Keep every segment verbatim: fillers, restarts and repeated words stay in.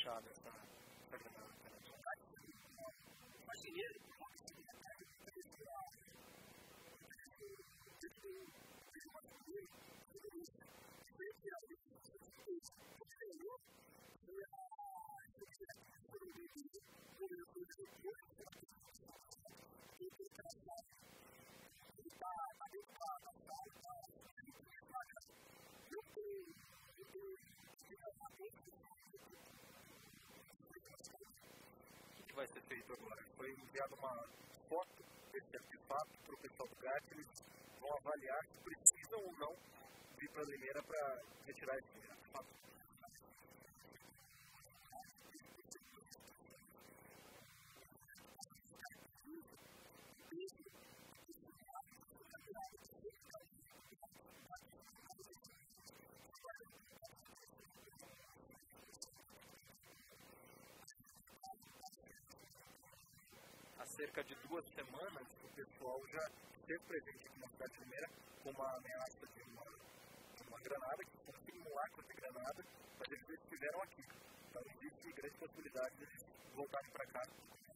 fechada essa, essa granada. O que vai ser feito agora? Foi enviada uma foto desse artefato para o pessoal do GAT. Eles vão avaliar se precisam ou não vir para a Limeira para retirar esse artefato. Há cerca de duas semanas, o pessoal já esteve presente aqui na cidade de Limeira com uma ameaça de uma, de uma granada, que foi um simulacro de granada, mas eles estiveram aqui. Então existe grande possibilidade de eles voltarem para cá.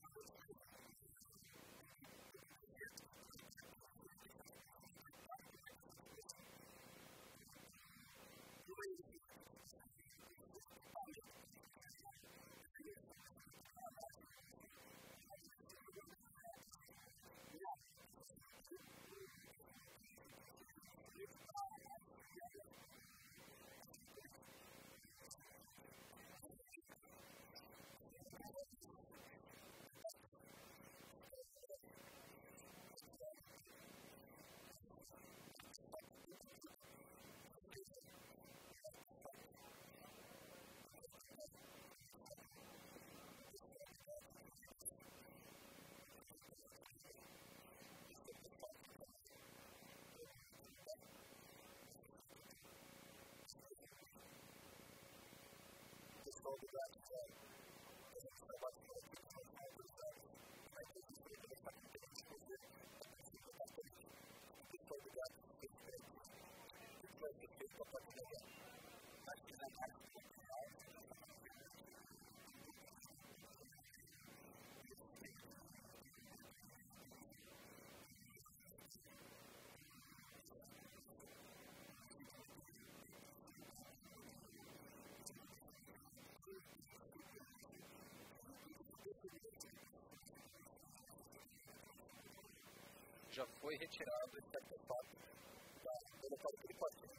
Já foi retirado esse artefato da local do Tripatinho.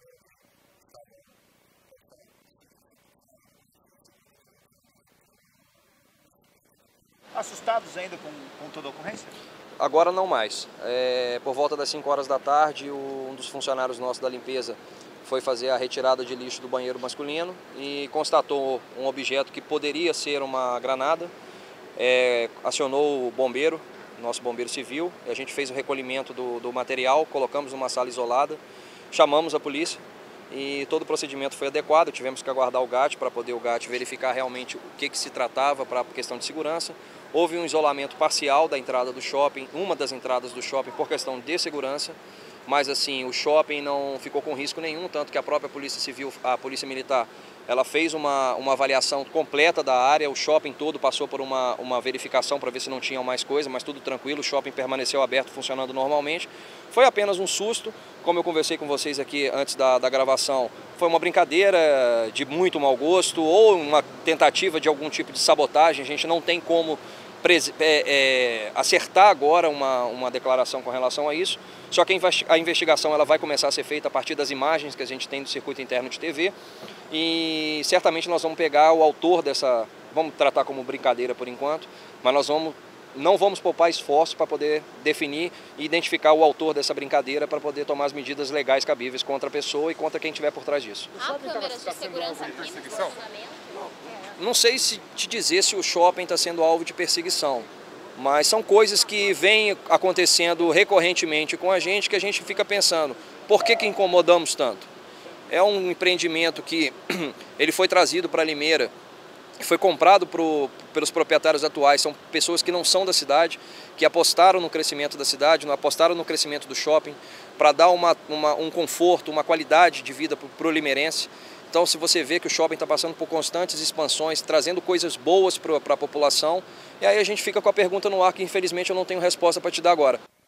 Assustados ainda com, com toda a ocorrência? Agora não mais. É, por volta das cinco horas da tarde, o, um dos funcionários nossos da limpeza foi fazer a retirada de lixo do banheiro masculino e constatou um objeto que poderia ser uma granada. É, acionou o bombeiro, nosso bombeiro civil, e a gente fez o recolhimento do, do material, colocamos numa sala isolada, chamamos a polícia e todo o procedimento foi adequado. Tivemos que aguardar o GAT para poder o GAT verificar realmente o que, que se tratava para a questão de segurança. Houve um isolamento parcial da entrada do shopping, uma das entradas do shopping por questão de segurança, mas assim, o shopping não ficou com risco nenhum, tanto que a própria Polícia Civil, a Polícia Militar, ela fez uma, uma avaliação completa da área, o shopping todo passou por uma, uma verificação para ver se não tinham mais coisa, mas tudo tranquilo, o shopping permaneceu aberto, funcionando normalmente. Foi apenas um susto, como eu conversei com vocês aqui antes da, da gravação, foi uma brincadeira de muito mau gosto ou uma tentativa de algum tipo de sabotagem. A gente não tem como É, é, acertar agora uma, uma declaração com relação a isso, só que a investigação ela vai começar a ser feita a partir das imagens que a gente tem do circuito interno de T V e certamente nós vamos pegar o autor dessa, vamos tratar como brincadeira por enquanto, mas nós vamos, não vamos poupar esforço para poder definir e identificar o autor dessa brincadeira para poder tomar as medidas legais cabíveis contra a pessoa e contra quem estiver por trás disso. Há câmeras de segurança aqui no estacionamento? Não sei se te dizer se o shopping está sendo alvo de perseguição, mas são coisas que vêm acontecendo recorrentemente com a gente que a gente fica pensando, por que que incomodamos tanto? É um empreendimento que ele foi trazido para Limeira, foi comprado pro, pelos proprietários atuais, são pessoas que não são da cidade, que apostaram no crescimento da cidade, apostaram no crescimento do shopping, para dar uma, uma, um conforto, uma qualidade de vida para o limeirense. Então, se você vê que o shopping está passando por constantes expansões, trazendo coisas boas para a população, e aí a gente fica com a pergunta no ar que infelizmente eu não tenho resposta para te dar agora.